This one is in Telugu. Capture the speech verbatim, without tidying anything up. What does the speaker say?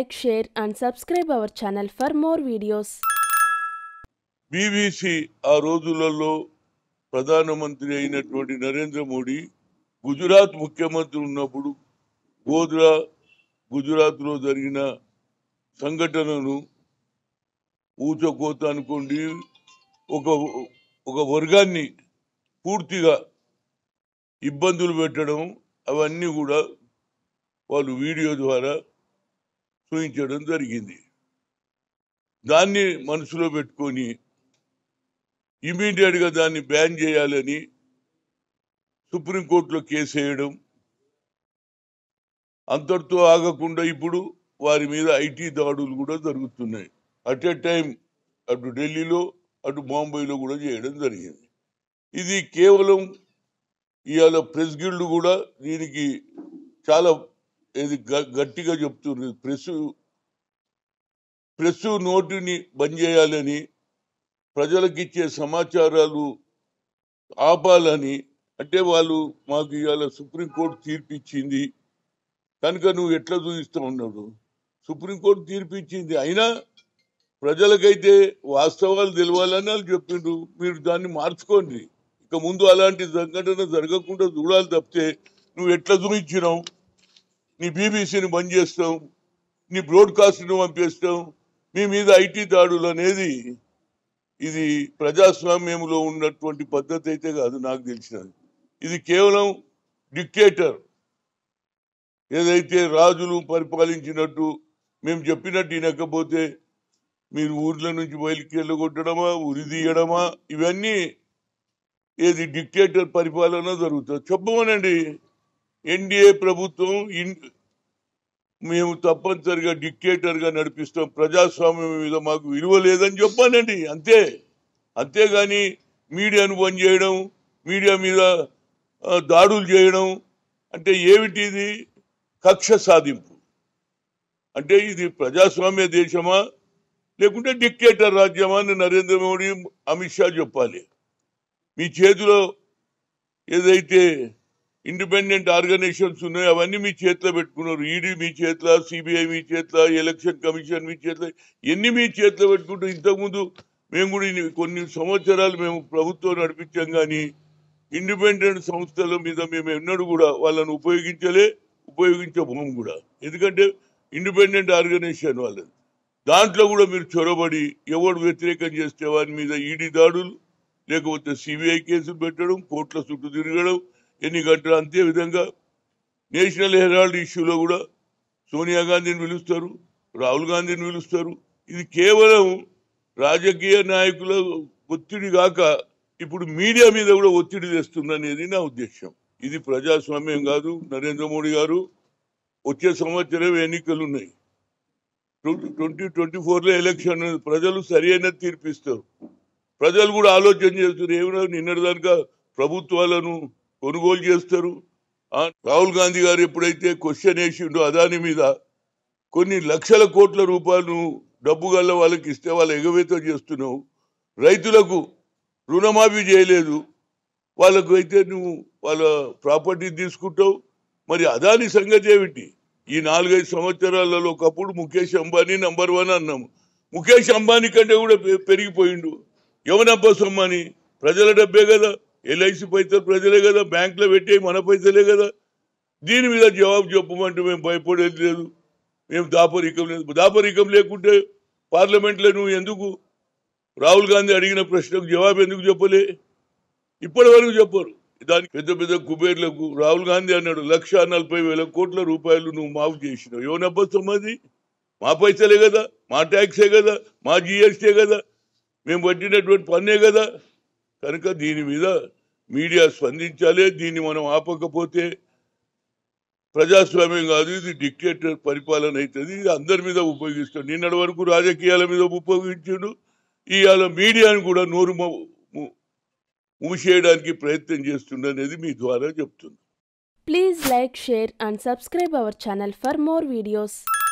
like, share and subscribe our channel for more videos. B B C ఆ రోజులలో ప్రధానమంత్రి అయినటువంటి నరేంద్ర మోడీ గుజరాత్ ముఖ్యమంత్రి ఉన్నప్పుడు గోద్రా గుజరాత్లో జరిగిన సంఘటనను ఊచకోత అనుకోండి ఒక ఒక వర్గాన్ని పూర్తిగా ఇబ్బందులు పెట్టడం అవన్నీ కూడా వాళ్ళు వీడియో ద్వారా చూపించడం జరిగింది. దాన్ని మనసులో పెట్టుకొని ఇమీడియట్గా దాన్ని బ్యాన్ చేయాలని సుప్రీంకోర్టులో కేసు వేయడం, అంతటితో ఆగకుండా ఇప్పుడు వారి మీద ఐటీ దాడులు కూడా జరుగుతున్నాయి. అట్ ఏ టైం అటు ఢిల్లీలో అటు బాంబేలో కూడా చేయడం జరిగింది. ఇది కేవలం ఇవాళ ప్రెస్ గిల్డ్ కూడా దీనికి చాలా ఇది గట్టిగా చెప్తున్నారు. ప్రెస్ ప్రెస్ నోటిని బంద్ చేయాలని, ప్రజలకు ఇచ్చే సమాచారాలు ఆపాలని. అంటే వాళ్ళు మాకు ఇవాళ సుప్రీంకోర్టు తీర్పు ఇచ్చింది కనుక నువ్వు ఎట్లా చూపిస్తా ఉన్నాడు. సుప్రీంకోర్టు తీర్పు ఇచ్చింది అయినా ప్రజలకైతే వాస్తవాలు తెలవాలని వాళ్ళు చెప్పిండ్రు. మీరు దాన్ని మార్చుకోండి. ఇక ముందు అలాంటి సంఘటన జరగకుండా చూడాలి తప్పితే నువ్వు ఎట్లా చూపించినావు, నీ బీబీసీని బంద్ చేస్తావు, నీ బ్రాడ్కాస్ట్ని పంపిస్తావు, మీ మీద ఐటీ దాడులు అనేది ఇది ప్రజాస్వామ్యంలో ఉన్నటువంటి పద్ధతి అయితే కాదు. నాకు తెలిసినది ఇది కేవలం డిక్టేటర్ ఏదైతే రాజులు పరిపాలించినట్టు మేము చెప్పినట్టు వినకపోతే మీరు ఊర్ల నుంచి బయలుకి వెళ్ళగొట్టడమా, ఉరి తీయడమా, ఇవన్నీ ఏది డిక్టేటర్ పరిపాలన జరుగుతుంది. చెప్పమనండి. ఎన్డీఏ ప్రభుత్వం మేము తప్పనిసరిగా డిక్టేటర్గా నడిపిస్తాం, ప్రజాస్వామ్యం మీద మాకు విలువ లేదని చెప్పానండి. అంతే. అంతేగాని మీడియాను బంద్ చేయడం, మీడియా మీద దాడులు చేయడం అంటే ఏమిటి? ఇది కక్ష సాధింపు. అంటే ఇది ప్రజాస్వామ్య దేశమా లేకుంటే డిక్టేటర్ రాజ్యమా అని నరేంద్ర మోడీ, అమిత్ షా చెప్పాలి. మీ చేతిలో ఏదైతే ఇండిపెండెంట్ ఆర్గనైజేషన్స్ ఉన్నాయో అవన్నీ మీ చేతిలో పెట్టుకున్నారు. ఈడీ మీ చేతిలో, సిబిఐ మీ చేతిలో, ఎలక్షన్ కమిషన్ మీ చేతిలో, ఎన్ని మీ చేతిలో పెట్టుకుంటూ ఇంతకుముందు మేము కూడా కొన్ని సంవత్సరాలు మేము ప్రభుత్వం నడిపించాం. కానీ ఇండిపెండెంట్ సంస్థల మీద మేము ఎన్నడూ కూడా వాళ్ళని ఉపయోగించలే, ఉపయోగించబోము కూడా. ఎందుకంటే ఇండిపెండెంట్ ఆర్గనైజేషన్ వాళ్ళది. దాంట్లో కూడా మీరు చొరబడి ఎవరు వ్యతిరేకం చేస్తే వారి మీద ఈడీ దాడులు, లేకపోతే సిబిఐ కేసులు పెట్టడం, కోర్టుల చుట్టూ తిరగడం ఎన్ని గంటలు. అంతే విధంగా నేషనల్ హెరాల్డ్ ఇష్యూలో కూడా సోనియా గాంధీని పిలుస్తారు, రాహుల్ గాంధీని పిలుస్తారు. ఇది కేవలం రాజకీయ నాయకుల ఒత్తిడి కాక ఇప్పుడు మీడియా మీద కూడా ఒత్తిడి తెస్తుందనేది నా ఉద్దేశం. ఇది ప్రజాస్వామ్యం కాదు. నరేంద్ర మోడీ గారు, వచ్చే సంవత్సరం ఎన్నికలు ఉన్నాయి. ట్వంటీ ట్వంటీ ఫోర్లో ఎలక్షన్. ప్రజలు సరైన తీర్పిస్తారు. ప్రజలు కూడా ఆలోచన చేస్తారు. ఏమైనా నిన్నటిదాకా ప్రభుత్వాలను కొనుగోలు చేస్తారు. రాహుల్ గాంధీ గారు ఎప్పుడైతే క్వశ్చన్ వేసిండో అదాని మీద, కొన్ని లక్షల కోట్ల రూపాయలు డబ్బు గల్ల వాళ్ళకి ఇస్తే వాళ్ళు ఎగవేత చేస్తున్నావు, రైతులకు రుణమాఫీ చేయలేదు, వాళ్ళకు అయితే నువ్వు వాళ్ళ ప్రాపర్టీ తీసుకుంటావు. మరి అదాని సంగతి ఏమిటి? ఈ నాలుగైదు సంవత్సరాలలో ఒకప్పుడు ముఖేష్ అంబానీ నంబర్ వన్ అన్నాము. ముఖేష్ అంబానీ కంటే కూడా పెరిగిపోయిండు. ఎవనబ్బా సొమ్మని? ప్రజల డబ్బే కదా, ఎల్ఐసి పైసలు ప్రజలే కదా, బ్యాంకులో పెట్టే మన పైసలే కదా. దీని మీద జవాబు చెప్పమంటే మేము భయపడేది లేదు, మేము దాపరికం లేదు. దాపరికం లేకుంటే పార్లమెంట్లో నువ్వు ఎందుకు రాహుల్ గాంధీ అడిగిన ప్రశ్నకు జవాబు ఎందుకు చెప్పలే? ఇప్పటి వరకు చెప్పరు. దానికి పెద్ద పెద్ద కుబేర్లకు రాహుల్ గాంధీ అన్నాడు లక్ష నలభై వేల కోట్ల రూపాయలు నువ్వు మాఫ్ చేసినావు. ఎవనబ్బా సొమ్మది? మా పైసలే కదా, మా ట్యాక్సే కదా, మా జిఎస్టీ కదా, మేము పట్టినటువంటి పన్నే కదా. కనుక దీని మీద మీడియా స్పందించాలి. దీన్ని మనం ఆపకపోతే ప్రజాస్వామ్యం కాదు, ఇది డిక్టేటర్ పరిపాలన అవుతుంది. ఇది అందరి మీద ఉపయోగిస్తాడు. నిన్నటి వరకు రాజకీయాల మీద ఉపయోగించాడు, ఇవాళ మీడియాను కూడా నోరు మూసేయడానికి ప్రయత్నం చేస్తుండనేది మీ ద్వారా చెప్తుంది. Please like, share and subscribe our channel for more videos.